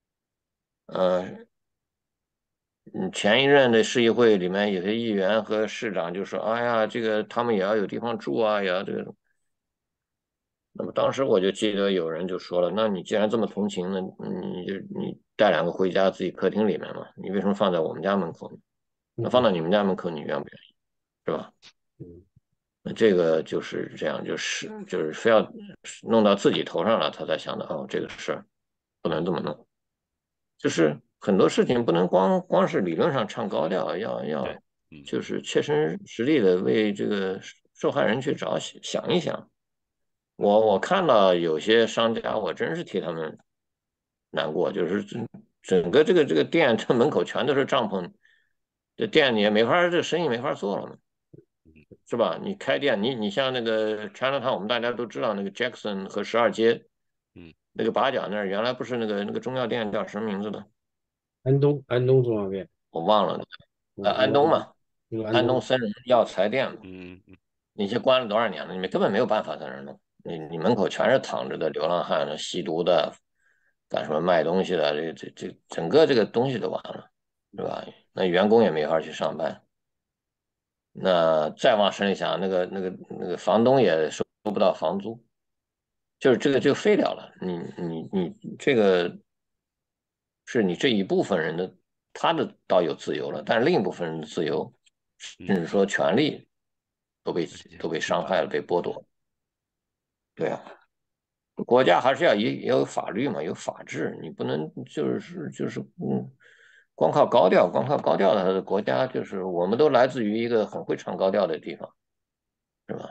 前一任的市议会里面有些议员和市长就说：“哎呀，这个他们也要有地方住啊，也要这个。”那么当时我就记得有人就说了：“那你既然这么同情呢，你带两个回家自己客厅里面嘛，你为什么放在我们家门口呢？那放到你们家门口，你愿不愿意？是吧？”那这个就是这样，就是非要弄到自己头上了，他才想到哦，这个事儿不能这么弄，就是很多事情不能光是理论上唱高调，要就是切身实地的为这个受害人去想一想。我看到有些商家，我真是替他们难过，就是整个这个店这门口全都是帐篷，这店也没法，这生意没法做了嘛。是吧？你开店，你像那个 Chinatown，我们大家都知道那个 Jackson 和12街，那个八角那儿原来不是那个中药店叫什么名字的？ 安东中药店， 我忘了，安东嘛，安东森人药材店嘛，那些关了多少年了？你们根本没有办法在那儿弄，你门口全是躺着的流浪汉、吸毒的，干什么卖东西的，这整个这个东西都完了，是吧？那员工也没法去上班。那再往深里想，那个房东也收不到房租，就是这个就废掉了。你这个是你这一部分人的，他的倒有自由了，但是另一部分人的自由，甚至说权利都被伤害了，被剥夺。对啊，国家还是要有法律嘛，有法治，你不能就是光靠高调，光靠高调的国家，就是我们都来自于一个很会唱高调的地方，是吧？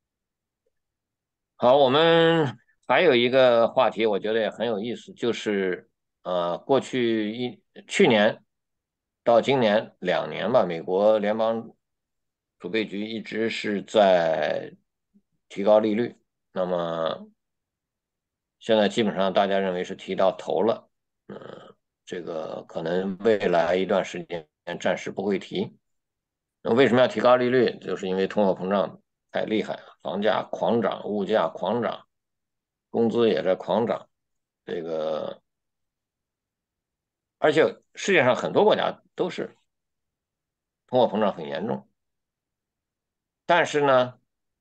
好，我们还有一个话题，我觉得也很有意思，就是过去去年到今年2年吧，美国联邦储备局一直是在提高利率，那么现在基本上大家认为是提到头了，这个可能未来一段时间暂时不会提。那为什么要提高利率？就是因为通货膨胀太厉害了，房价狂涨，物价狂涨，工资也在狂涨。这个，而且世界上很多国家都是通货膨胀很严重，但是呢，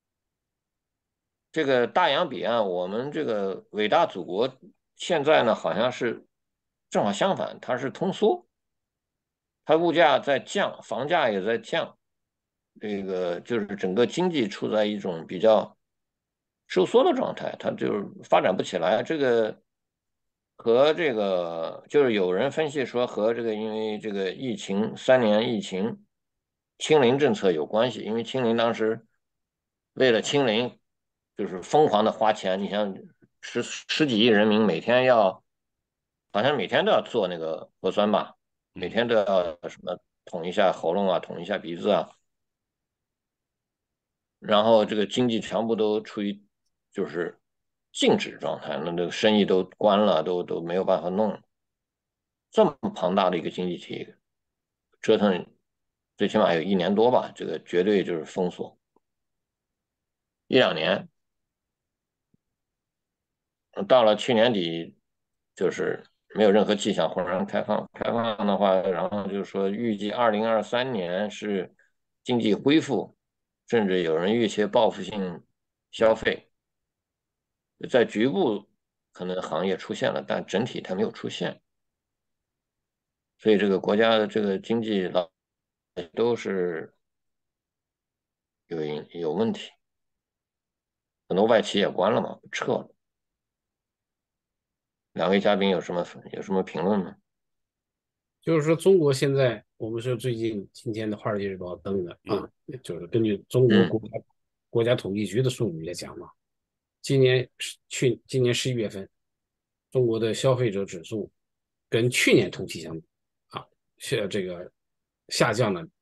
这个大洋彼岸，我们这个伟大祖国现在呢，好像是正好相反，它是通缩，它物价在降，房价也在降，这个就是整个经济处在一种比较收缩的状态，它就是发展不起来。这个和这个就是有人分析说和这个因为这个疫情3年疫情清零政策有关系，因为清零当时为了清零就是疯狂的花钱，你像十几亿人民好像每天都要做那个核酸吧，每天都要什么捅一下喉咙啊，捅一下鼻子啊。 然后这个经济全部都处于就是静止状态，那这个生意都关了，都没有办法弄。这么庞大的一个经济体，折腾最起码有1年多吧，这个绝对就是封锁1-2年。到了去年底，就是没有任何迹象豁然开放。开放的话，然后就是说预计2023年是经济恢复，甚至有人预期报复性消费，在局部可能行业出现了，但整体它没有出现。所以这个国家的这个经济老都是有问题，很多外企也关了嘛，撤了。2位嘉宾有什么评论吗？ 就是说，中国现在我们是最近今天的《华尔街日报》登的啊，就是根据中国国家统计局的数据来讲嘛，今年11月份，中国的消费者指数跟去年同期相比啊，这个下降了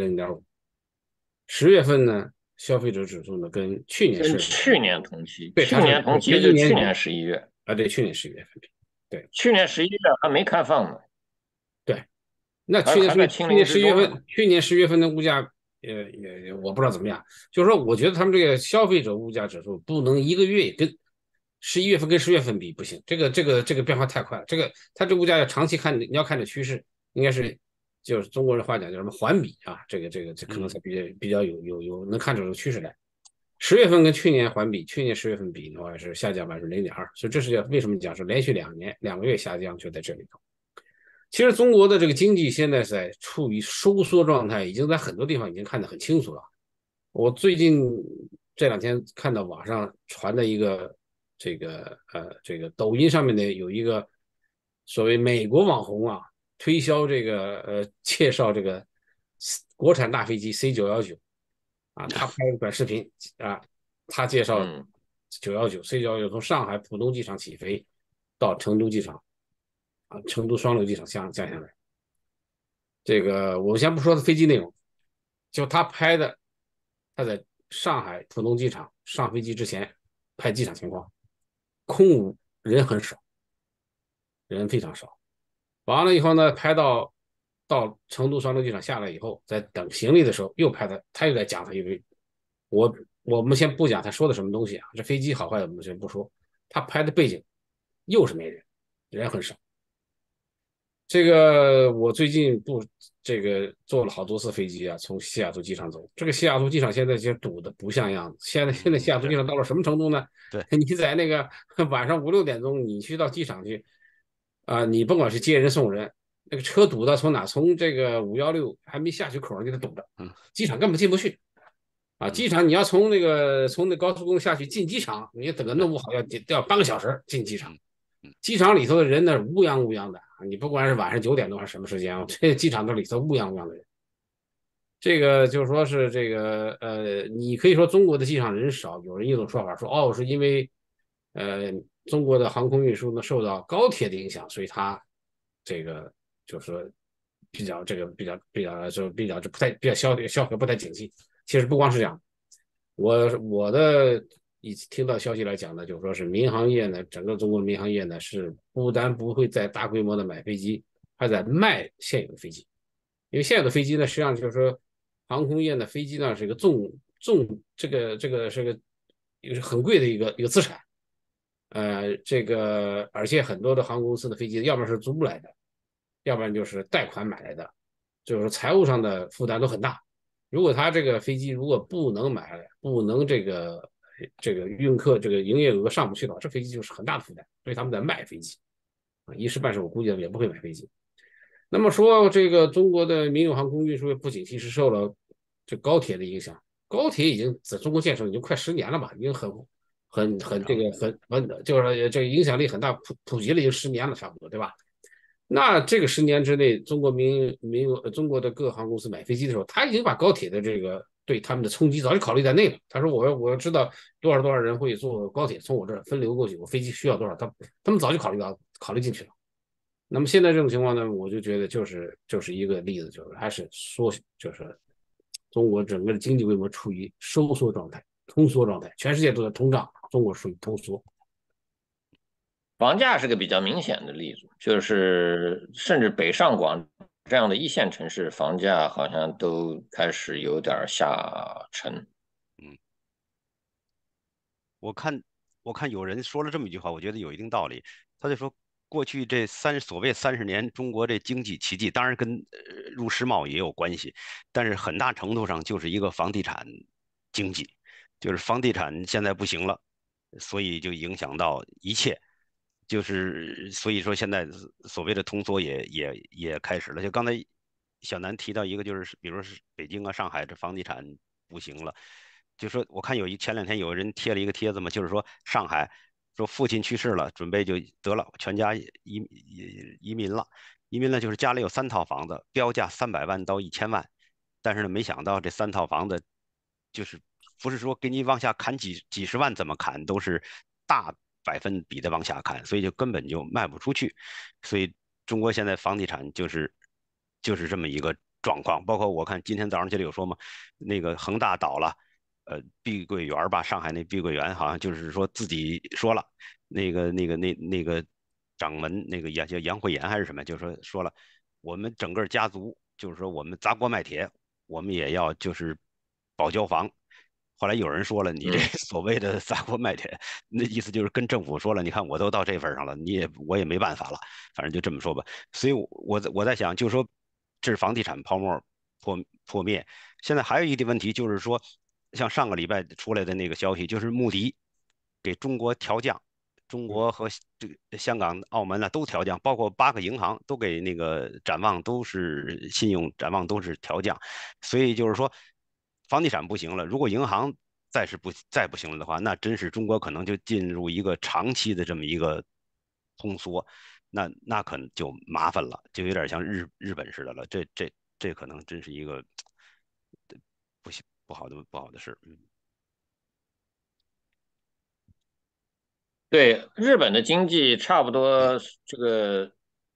0.5%。10月份呢，消费者指数呢跟去年同期， 对， 去年同期就去年11月啊，对，去年11月份比，对， 去年11月还没开放呢。 对，那去年10月份的物价，我不知道怎么样。就是说，我觉得他们这个消费者物价指数不能一个月跟11月份跟10月份比，不行。这个变化太快了。它这物价要长期看，你要看这趋势，应该是就是中国人话讲叫什么环比啊，这可能才比较有能看出这个趋势来。10月份跟去年环比，去年10月份比的话是下降0.2%，所以这是为什么讲是连续2个月下降就在这里头。其实中国的这个经济现在在处于收缩状态，已经在很多地方已经看得很清楚了。我最近这2天看到网上传的一个这个抖音上面的有一个所谓美国网红啊，推销介绍这个国产大飞机 C919啊，他拍了短视频啊，他介绍919 C919从上海浦东机场起飞到成都机场。啊，成都双流机场降下来。这个我先不说飞机内容，就他拍的，他在上海浦东机场上飞机之前拍机场情况，空无，人很少，人非常少。完了以后呢，拍到成都双流机场下来以后，在等行李的时候又拍他又在讲他因为我们先不讲他说的什么东西啊，这飞机好坏我们先不说，他拍的背景又是没人，人很少。这个我最近坐了好多次飞机啊，从西雅图机场走。这个西雅图机场现在就堵得不像样子。现在西雅图机场到了什么程度呢？ 对， 你在那个晚上5、6点钟，你去到机场去啊，你甭管是接人送人，那个车堵的从哪？从这个516还没下去口上就得堵着，机场根本进不去啊。机场你要从那高速公路下去进机场，你整个弄不好要半个小时进机场。机场里头的人呢乌泱乌泱的。你不管是晚上9点多还是什么时间，这机场这里头乌泱乌泱的人。这个就是说是你可以说中国的机场人少，有人一种说法说是因为中国的航空运输呢受到高铁的影响，所以它这个就是说比较消费不太景气。其实不光是这样，我的听到消息来讲呢，就是说是民航业呢，整个中国民航业呢是不但不会再大规模的买飞机，还在卖现有的飞机。因为现有的飞机呢，实际上就是说航空业的飞机呢是一个这个是个很贵的一个资产。而且很多的航空公司的飞机，要不然是租来的，要不然就是贷款买来的，就是财务上的负担都很大。如果他这个飞机如果不能买，不能这个运客这个营业额上不去的话，这飞机就是很大的负担，所以他们在卖飞机啊，一时半时我估计也不会买飞机。那么说这个中国的民用航空运输不景气是受了这高铁的影响，高铁已经在中国建设已经快10年了吧，已经就是这个影响力很大，普及了已经10年了，差不多对吧？那这个10年之内，中国的各航空公司买飞机的时候，他已经把高铁的这个对他们的冲击早就考虑在内了。他说我知道多少人会坐高铁从我这儿分流过去，我飞机需要多少，他们早就考虑进去了。那么现在这种情况呢，我就觉得就是一个例子，就是还是中国整个的经济规模处于收缩状态、通缩状态，全世界都在通胀，中国属于通缩。 房价是个比较明显的例子，就是甚至北上广这样的一线城市，房价好像都开始有点下沉。 我看有人说了这么一句话，我觉得有一定道理。他就说，过去这所谓30年，中国这经济奇迹，当然跟入世贸也有关系，但是很大程度上就是一个房地产经济，就是房地产现在不行了，所以就影响到一切。就是所以说现在所谓的通缩也开始了。就刚才小南提到一个，就是比如说是北京啊、上海这房地产不行了，就说我看前2天有人贴了一个帖子嘛，就是说上海说父亲去世了，准备就得了，全家移民了，移民了就是家里有3套房子，标价300万到1000万，但是呢，没想到这3套房子就是不是说给你往下砍几十万，怎么砍都是大百分比的往下砍，所以就根本就卖不出去。所以中国现在房地产就是这么一个状况。包括我看今天早上这里有说嘛，那个恒大倒了，碧桂园吧，上海那碧桂园好像就是说自己说了，那个掌门那个叫杨惠妍还是什么，就是说了，我们整个家族就是说我们砸锅卖铁，我们也要就是保交房。后来有人说了，你这所谓的砸锅卖铁，那意思就是跟政府说了，你看我都到这份上了，我也没办法了，反正就这么说吧。所以我在想，就是说这是房地产泡沫破灭。现在还有一个问题就是说，像上个礼拜出来的那个消息，就是穆迪给中国调降，中国和这个香港、澳门呢都调降，包括8个银行都给那个信用展望都是调降，所以就是说房地产不行了，如果银行再不行了的话，那真是中国可能就进入一个长期的这么一个通缩，那可能就麻烦了，就有点像日本似的了，这可能真是一个不好的事。 对，日本的经济差不多这个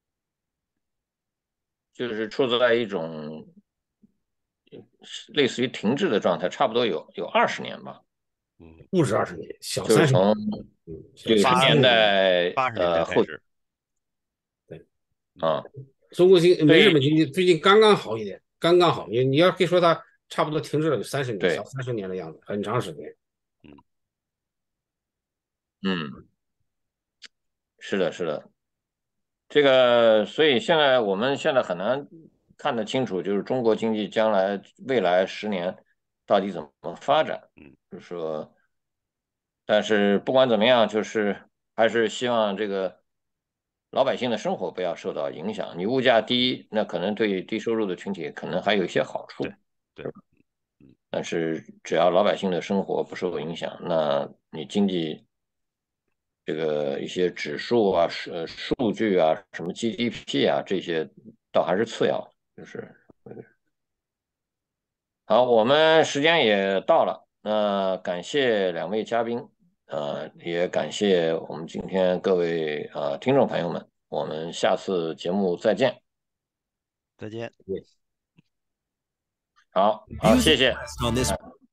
就是处在一种类似于停滞的状态，差不多有20年吧。 不止20年，小30 就是从年 90年代 80年代开始。 对啊， 中国日本经济最近刚刚好一点，刚刚好。你要可以说它差不多停滞了有30年，小30年的样子，很长时间。 是的，是的。这个，所以我们现在很难看得清楚，就是中国经济未来10年到底怎么发展。就是说，但是不管怎么样，就是还是希望这个老百姓的生活不要受到影响。你物价低，那可能对低收入的群体可能还有一些好处。 对。 但是只要老百姓的生活不受影响，那你经济这个一些指数啊、数据啊、什么 GDP 啊这些，倒还是次要，就是好，我们时间也到了，那感谢2位嘉宾，也感谢我们今天各位听众朋友们，我们下次节目再见。 再见。 好，谢谢。